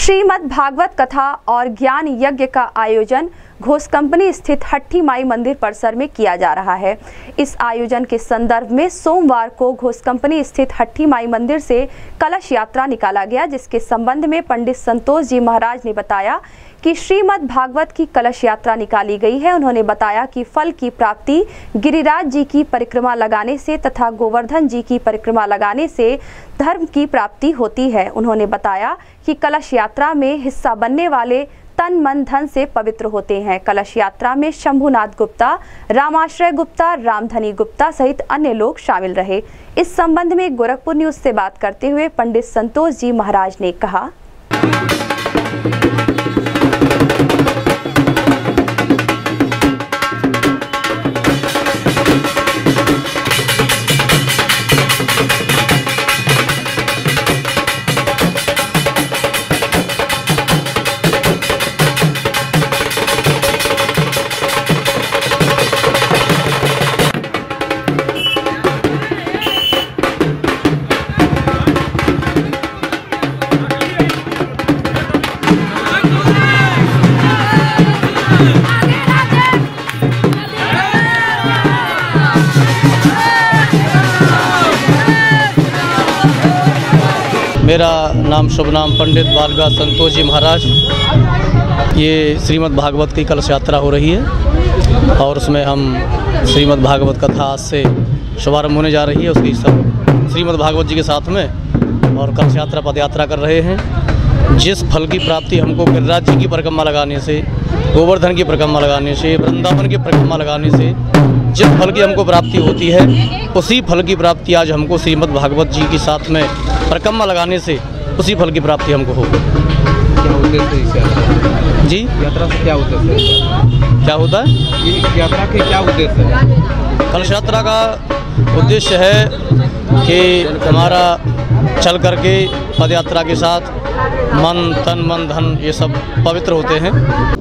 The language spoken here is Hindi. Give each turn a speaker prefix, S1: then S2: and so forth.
S1: श्रीमद् भागवत कथा और ज्ञान यज्ञ का आयोजन घोष कंपनी स्थित हट्टी माई मंदिर परिसर में किया जा रहा है। इस आयोजन के संदर्भ में सोमवार को घोष कंपनी स्थित हट्टी माई मंदिर से कलश यात्रा निकाला गया, जिसके संबंध में पंडित संतोष जी महाराज ने बताया कि श्रीमद् भागवत की कलश यात्रा निकाली गई है। उन्होंने बताया कि फल की प्राप्ति गिरिराज जी की परिक्रमा लगाने से तथा गोवर्धन जी की परिक्रमा लगाने से धर्म की प्राप्ति होती है। उन्होंने बताया कि कलश यात्रा में हिस्सा बनने वाले तन मन धन से पवित्र होते हैं। कलश यात्रा में शंभुनाथ गुप्ता, रामाश्रय गुप्ता, रामधनी गुप्ता सहित अन्य लोग शामिल रहे। इस संबंध में गोरखपुर न्यूज से बात करते हुए पंडित संतोष जी महाराज ने कहा,
S2: मेरा नाम शुभ नाम पंडित बालगा संतोष जी महाराज। ये श्रीमद् भागवत की कलश यात्रा हो रही है और उसमें हम श्रीमद् भागवत कथा आज से शुभारंभ होने जा रही है। उसकी सब श्रीमद् भागवत जी के साथ में और कलश यात्रा पद यात्रा कर रहे हैं। जिस फल की प्राप्ति हमको गिरिराज जी की परिक्रमा लगाने से, गोवर्धन की परिक्रमा लगाने से, वृंदावन की परिक्रमा लगाने से जिस फल की हमको प्राप्ति होती है, उसी फल की प्राप्ति आज हमको श्रीमद् भागवत जी के साथ में परिक्रमा लगाने से उसी फल की प्राप्ति हमको हो।
S3: क्या उद्देश्य है
S2: जी?
S3: यात्रा से क्या उद्देश्य है?
S2: क्या होता है
S3: यात्रा के क्या उद्देश्य है?
S2: कलश यात्रा का उद्देश्य है कि हमारा चल करके पद यात्रा के साथ मन तन मन धन ये सब पवित्र होते हैं